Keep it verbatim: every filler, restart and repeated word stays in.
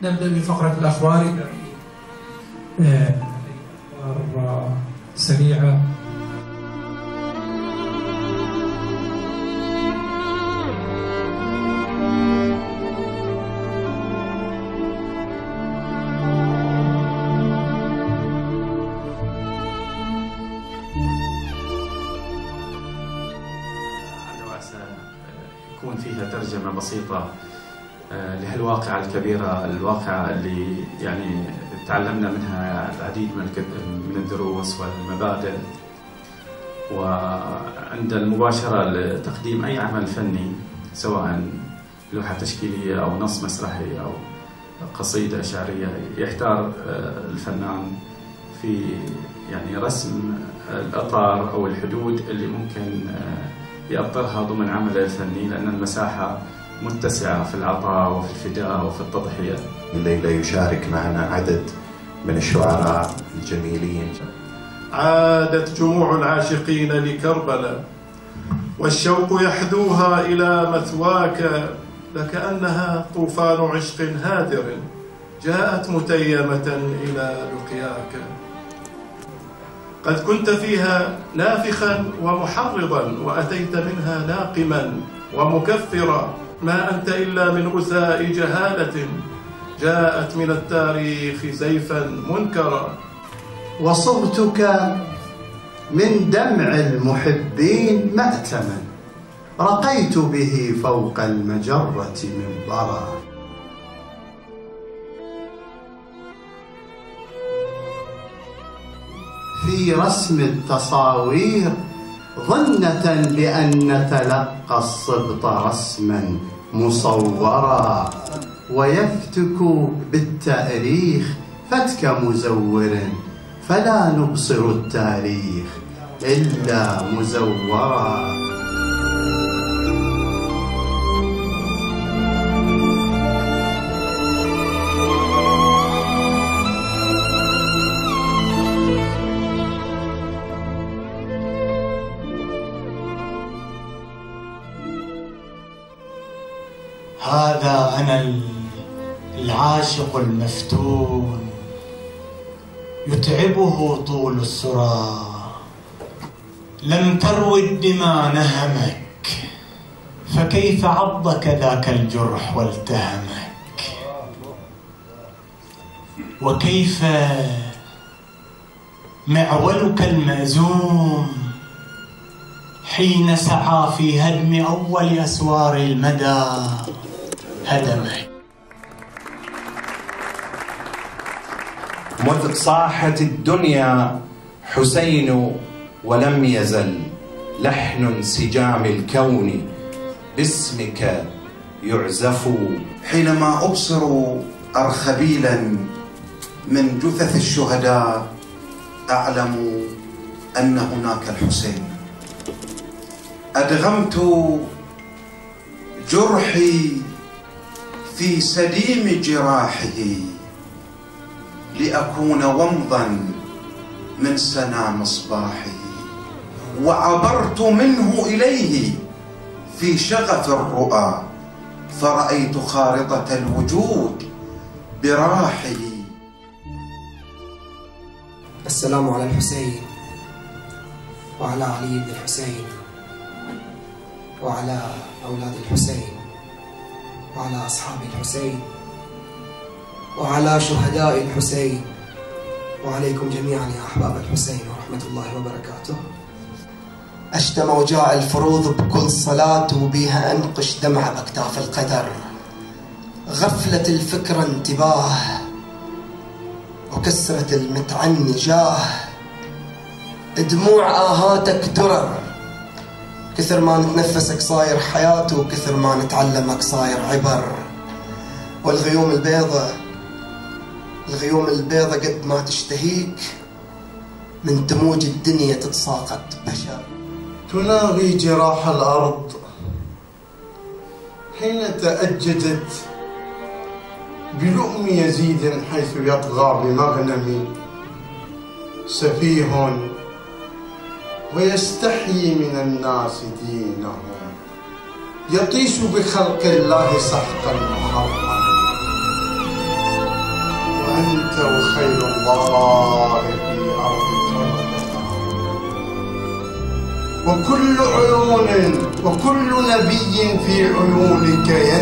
نبدأ بفقرة الأخبار. أخبار سريعة. يكون فيها ترجمة بسيطة لهالواقعة الكبيرة، الواقعة اللي يعني تعلمنا منها العديد من الدروس والمبادئ. وعند المباشرة لتقديم أي عمل فني سواء لوحة تشكيلية أو نص مسرحي أو قصيدة شعرية، يحتار الفنان في يعني رسم الأطار أو الحدود اللي ممكن يأطرها ضمن عمله الفني، لأن المساحة متسعة في العطاء وفي الفداء وفي التضحية. الليلة يشارك معنا عدد من الشعراء الجميلين. عادت جموع العاشقين لكربلاء والشوق يحدوها إلى مثواك، لكأنها طوفان عشق هادر جاءت متيمة إلى لقياك. قد كنت فيها نافخا ومحرضا وأتيت منها ناقما ومكفرا، ما أنت إلا من غثاء جهالة جاءت من التاريخ زيفا منكرا. وصرتك من دمع المحبين مأتما رقيت به فوق المجرة منبرا. في رسم التصاوير ظنة بأن نتلقى الصبط رسما مصورا، ويفتك بالتأريخ فتك مزور، فلا نبصر التاريخ إلا مزورا. هذا أنا العاشق المفتون، يتعبه طول الصراع، لم تروي الدماء نهمك، فكيف عضك ذاك الجرح والتهمك؟ وكيف معولك المأزوم حين سعى في هدم أول أسوار المدى هدمك؟ مذ صاحت الدنيا حسين ولم يزل لحن انسجام الكون باسمك يعزف. حينما أبصر أرخبيلا من جثث الشهداء أعلم أن هناك الحسين. أدغمت جرحي في سديم جراحه لأكون ومضا من سنا مصباحه، وعبرت منه إليه في شغف الرؤى فرأيت خارطة الوجود براحه. السلام على الحسين وعلى علي بن الحسين وعلى أولاد الحسين وعلى أصحاب الحسين وعلى شهداء الحسين وعليكم جميعا يا أحباب الحسين ورحمة الله وبركاته. أشتم وجاء الفروض بكل صلاة وبيها أنقش دمع بأكتاف القدر. غفلة الفكرة انتباه وكسرة المتعني جاه، دموع آهاتك درر، كثر ما نتنفسك صاير حياة وكثر ما نتعلمك صاير عبر. والغيوم البيضة الغيوم البيضة قد ما تشتهيك من دموج الدنيا تتساقط بشر. تناغي جراح الأرض حين تأججت بلؤم يزيد حيث يطغى بمغنم سفيه ويستحيي من الناس دينهم، يطيش بخلق الله سحقا محرما. أنت وخير الله في أرض كربلاء. وكل عيون وكل نبي في عيونك